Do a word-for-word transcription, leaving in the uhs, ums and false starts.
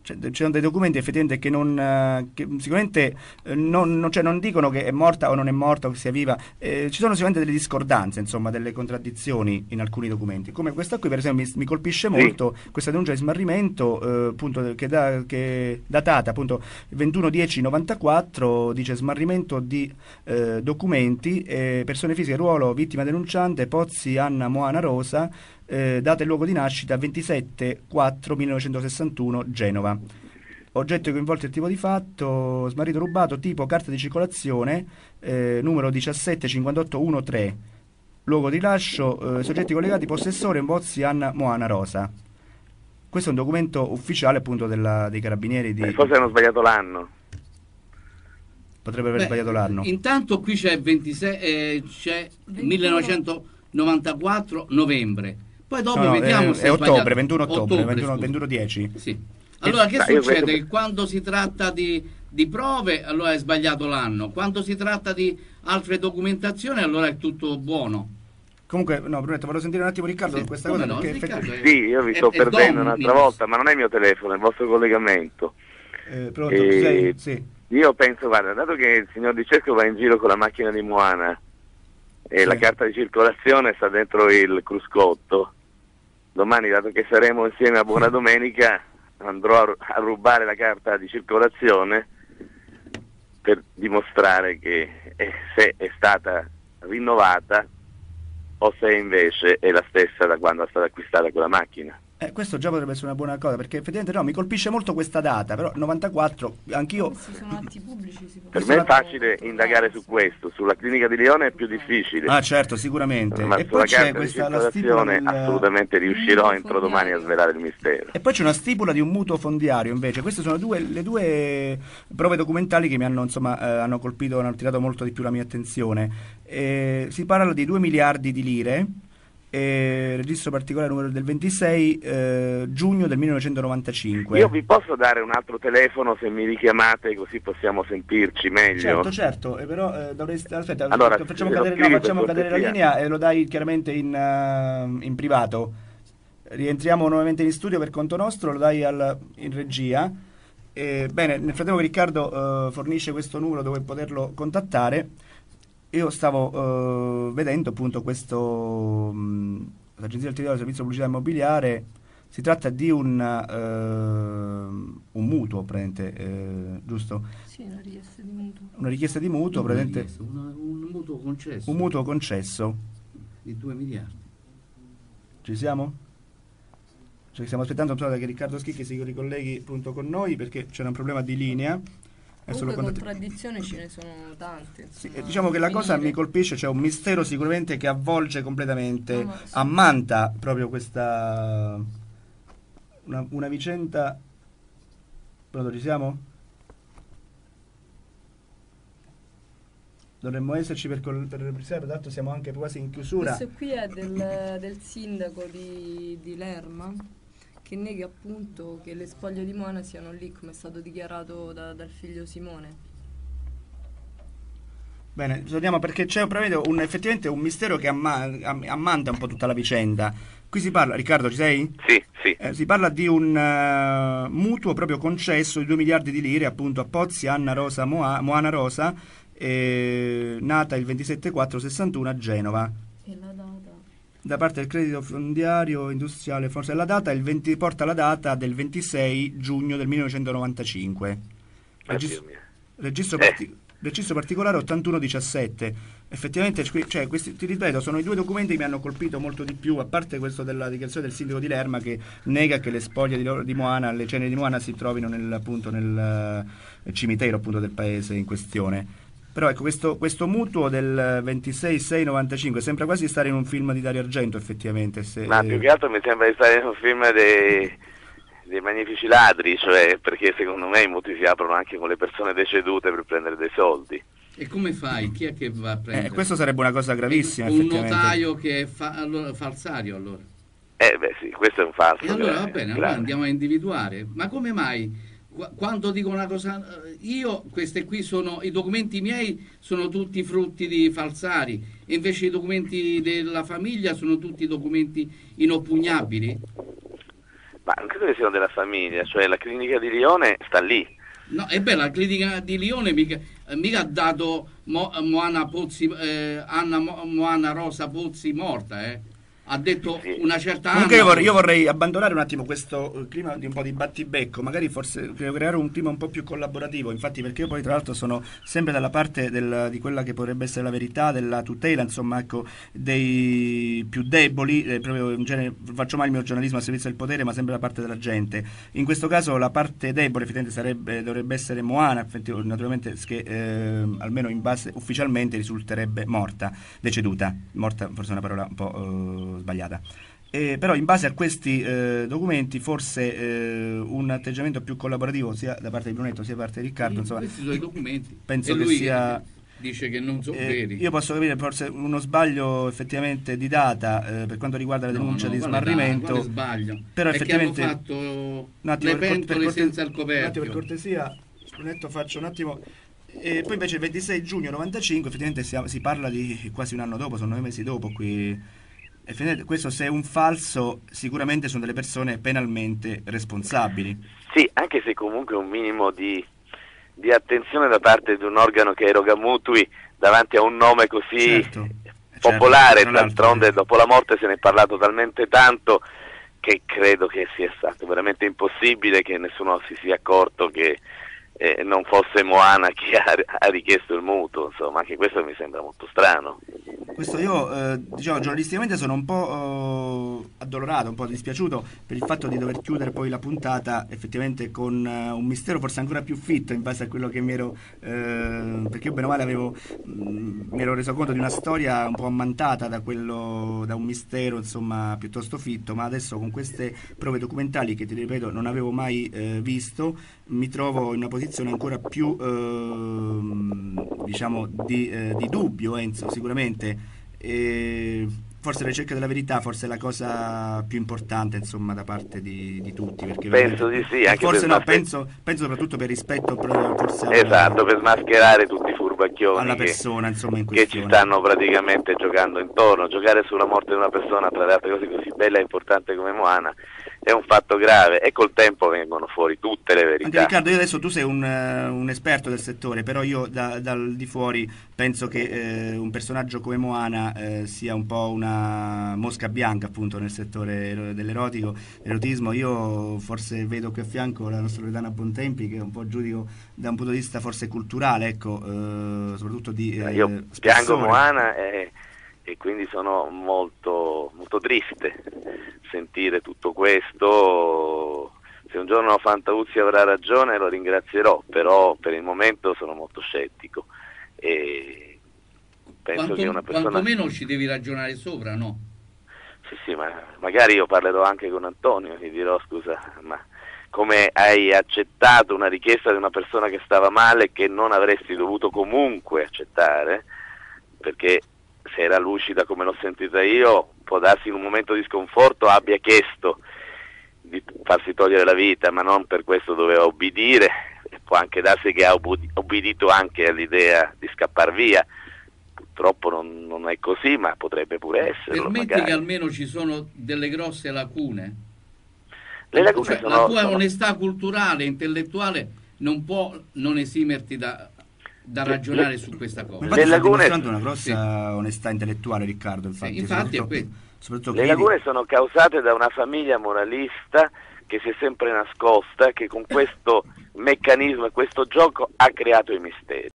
Cioè, ci sono dei documenti effettivamente che non eh, che sicuramente eh, non, non- cioè, non dicono che è morta o non è morta o che sia viva. Eh, ci sono sicuramente delle discordanze, insomma, delle contraddizioni in alcuni documenti. Come questa qui, per esempio, mi, mi colpisce Sì, molto questa denuncia di smarrimento, eh, appunto, che, da, che è datata appunto ventuno dieci novantaquattro, dice smarrimento di eh, documenti, eh, persone fisiche, ruolo, vittima denunciante, Pozzi Anna Moana Rosa, eh, data e luogo di nascita ventisette quattro millenovecentosessantuno, Genova. Oggetto coinvolto il tipo di fatto, smarrito rubato, tipo carta di circolazione, eh, numero diciassette cinquantotto tredici, luogo di rilascio, eh, soggetti collegati, possessore, Bozzi Anna Moana Rosa. Questo è un documento ufficiale appunto della- dei carabinieri eh, di... forse hanno sbagliato l'anno. Potrebbe aver Beh, sbagliato l'anno. intanto qui c'è ventisei, eh, c'è millenovecentonovantaquattro novembre. Poi No, dopo no, vediamo è, se è è ottobre, sbagliato. ventuno ottobre, Ottobre, ventuno, scusa. ventuno dieci. Sì. Allora che Ma io questo succede? Che quando si tratta di, di prove, allora è sbagliato l'anno. Quando si tratta di altre documentazioni, allora è tutto buono. Comunque, no, Brunetto, volevo sentire un attimo Riccardo Sì, su questa come cosa no? perché Riccardo effettivamente... è, Sì, io vi è, sto è perdendo un'altra Dominus. volta, ma non è il mio telefono, è il vostro collegamento. Eh, pronto, ci sei? E Sì. io penso, guarda, dato che il signor Di Cesco va in giro con la macchina di Moana e Sì. la carta di circolazione sta dentro il cruscotto, domani, dato che saremo insieme a Buona Domenica, andrò a, ru- a rubare la carta di circolazione per dimostrare che eh, se è stata rinnovata o se invece è la stessa da quando è stata acquistata quella macchina. Eh, questo già potrebbe essere una buona cosa, perché effettivamente no, mi colpisce molto questa data, però novantaquattro, anch'io... Questi sono atti pubblici, si Per possono me è facile controllare, indagare su sì. questo, sulla clinica di Lione è più difficile, Ah, certo, sicuramente. ma E sulla poi c'è carta di questa, la stipula circolazione del... assolutamente Il riuscirò mutuo entro domani a fondiario. svelare il mistero. E poi c'è una stipula di un mutuo fondiario, invece. Queste sono due, le due prove documentali che mi hanno, insomma, eh, hanno colpito, hanno attirato molto di più la mia attenzione. Eh, si parla di due miliardi di lire, eh, registro particolare numero del ventisei eh, giugno del millenovecentonovantacinque. Io vi posso dare un altro telefono se mi richiamate così possiamo sentirci meglio? Certo, certo, eh, però eh, dovresti... Aspetta, Allora, facciamo se lo cadere, no, scrivi per facciamo cadere la cortesia. linea e lo dai chiaramente in, eh, in privato. Rientriamo nuovamente in studio per conto nostro, lo dai al- in regia. Eh, bene, nel frattempo che Riccardo eh, fornisce questo numero dove poterlo contattare, io stavo eh, vedendo appunto questo mh, l'Agenzia del Territorio del Servizio Pubblicità Immobiliare. Si tratta di un, eh, un mutuo, praticamente, eh, giusto? Sì, una richiesta di mutuo. Una richiesta di mutuo, Non una praticamente, richiesta, una- un mutuo concesso un mutuo concesso. di due miliardi. Ci siamo? Cioè, stiamo aspettando insomma, che Riccardo Schicchi si ricolleghi appunto con noi perché c'era un problema di linea. Adesso lo Comunque contat- contraddizioni ce ne sono tante. Sì, insomma, eh, diciamo che la cosa finire. mi colpisce, c'è un mistero sicuramente che avvolge completamente, No, ma sì. ammanta proprio questa una, una vicenda. Pronto, ci siamo? Dovremmo esserci per, col- per reprisare, peraltro siamo anche quasi in chiusura. Questo qui è del, del sindaco di, di Lerma che nega appunto che le spoglie di Moana siano lì come è stato dichiarato da- dal figlio Simone. Bene, torniamo perché c'è prevede un, effettivamente un mistero che amma- am- ammanta un po' tutta la vicenda. Qui si parla, Riccardo, ci sei? Sì, sì. Eh, si parla di un eh, mutuo proprio concesso di due miliardi di lire appunto a Pozzi Anna Rosa Moa- Moana Rosa, eh, nata il ventisette quattro sessantuno a Genova. E la data? Da parte del credito fondiario industriale, forse la data il venti, porta la data del ventisei giugno del millenovecentonovantacinque. Registro, Oddio mio. registro, Eh. parti- registro particolare ottantuno diciassette. Effettivamente, cioè, questi, ti ripeto, sono i due documenti che mi hanno colpito molto di più, a parte questo della dichiarazione del sindaco di Lerma che nega che le spoglie di, loro- di Moana, le ceneri di Moana si trovino nel, appunto, nel eh, cimitero appunto, del paese in questione. Però ecco, questo, questo mutuo del ventisei sei novantacinque sembra quasi stare in un film di Dario Argento, effettivamente. Se, Ma più che altro mi sembra di stare in un film dei, dei magnifici ladri, cioè perché secondo me i mutui si aprono anche con le persone decedute per prendere dei soldi. E come fai? Chi è che va a prendere? eh, questo sarebbe una cosa gravissima, Un effettivamente. notaio che è fa- allora, falsario allora. Eh beh sì, questo è un falso. E allora grave, va bene, allora grave. andiamo a individuare. Ma come mai? Qu- Quando dico una cosa, eh, io, questi qui sono, i documenti miei sono tutti frutti di falsari, e invece i documenti della famiglia sono tutti documenti inoppugnabili. Ma non credo che siano della famiglia, cioè la clinica di Lione sta lì. No, e beh, la clinica di Lione mica, eh, mica ha dato Mo, Moana Pozzi, eh, Anna Mo, Moana Rosa Pozzi morta, eh. Ha detto Sì. una certa Comunque io Anna vorrei, io Pozzi. vorrei abbandonare un attimo questo eh, clima di un po' di battibecco, magari forse creare un clima un po' più collaborativo, infatti perché io poi tra l'altro sono sempre dalla parte del, di quella che potrebbe essere la verità, della tutela, insomma, ecco, dei più deboli, eh, proprio in genere faccio mai il mio giornalismo a servizio del potere, ma sempre da parte della gente. In questo caso la parte debole effettivamente sarebbe, dovrebbe essere Moana, naturalmente che eh, almeno in base ufficialmente risulterebbe morta, deceduta, morta forse è una parola un po' eh, sbagliata. Eh, però in base a questi eh, documenti forse eh, un atteggiamento più collaborativo sia da parte di Brunetto sia da parte di Riccardo, Sì, insomma, questi sono i documenti. penso E che lui sia dice che non sono eh, veri. io posso capire forse uno sbaglio effettivamente di data eh, per quanto riguarda la No, denuncia no, di quale smarrimento, da- quale sbaglio? però È effettivamente che hanno fatto un attimo le per cor- per pentole corte- senza il un attimo per coperchio. cortesia, Brunetto, faccio un attimo. E poi invece il ventisei giugno novantacinque effettivamente si, si parla di quasi un anno dopo, sono nove mesi dopo qui. Effettivamente questo, se è un falso, sicuramente sono delle persone penalmente responsabili. Sì, anche se comunque un minimo di, di attenzione da parte di un organo che eroga mutui davanti a un nome così Certo, popolare, certo, tra l'altro, d'altronde sì. dopo la morte se ne è parlato talmente tanto che credo che sia stato veramente impossibile che nessuno si sia accorto che eh, non fosse Moana chi ha, ha richiesto il mutuo, insomma, anche questo mi sembra molto strano. Questo io, eh, diciamo, giornalisticamente sono un po' eh, addolorato, un po' dispiaciuto per il fatto di dover chiudere poi la puntata effettivamente con eh, un mistero forse ancora più fitto in base a quello che mi ero, eh, perché io bene o male avevo, mh, mi ero reso conto di una storia un po' ammantata da quello, da un mistero insomma piuttosto fitto, ma adesso con queste prove documentali che ti ripeto non avevo mai eh, visto, mi trovo in una posizione ancora più eh, diciamo di, eh, di dubbio, Enzo, sicuramente. E forse la ricerca della verità forse è la cosa più importante insomma da parte di, di tutti, perché Penso di sì, anche forse per no, smascher- penso, penso soprattutto per rispetto proprio forse alla, esatto, per smascherare tutti i alla furbacchioni che, persona insomma in che ci questione. stanno praticamente giocando intorno. Giocare sulla morte di una persona, tra le altre cose così bella e importante come Moana, è un fatto grave e col tempo vengono fuori tutte le Anche verità. Riccardo, io adesso tu sei un, eh, un esperto del settore, però io da- dal di fuori penso che eh, un personaggio come Moana eh, sia un po' una mosca bianca appunto nel settore ero- dell'erotico, dell'erotismo. Io forse vedo qui a fianco la nostra Loredana Bontempi che un po' giudico da un punto di vista forse culturale, ecco, eh, soprattutto di eh, Io piango spessore. Moana e, e quindi sono molto, molto triste sentire tutto questo. Se un giorno Fantauzzi avrà ragione lo ringrazierò, però per il momento sono molto scettico e penso Quanto, che una persona... quantomeno ci devi ragionare sopra, no? Sì, sì, ma magari io parlerò anche con Antonio, gli dirò scusa, ma come hai accettato una richiesta di una persona che stava male che non avresti dovuto comunque accettare, perché se era lucida come l'ho sentita io, può darsi in un momento di sconforto abbia chiesto di farsi togliere la vita, ma non per questo doveva obbedire, può anche darsi che ha obbedito anche all'idea di scappar via. Purtroppo non, non è così, ma potrebbe pure esserlo. Permetti magari. che almeno ci sono delle grosse lacune. Le lacune Cioè, sono, la tua sono... onestà culturale, intellettuale non può non esimerti da, da Le- ragionare le- su questa Ma cosa. infatti Le sta lagune- dimostrando una grossa Sì. onestà intellettuale Riccardo, infatti, Sì, infatti è soprattutto, questo. soprattutto Le chi- lagune sono causate da una famiglia moralista che si è sempre nascosta, che con questo meccanismo e questo gioco ha creato i misteri.